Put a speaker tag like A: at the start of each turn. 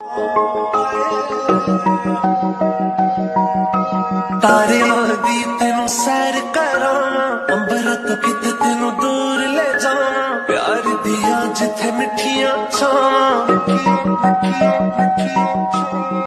A: तारियां दी तेनू सैर करावां, अंबरा तो किते तेनू दूर ले जावां, प्यार दिया जिथे मिठियां छावां।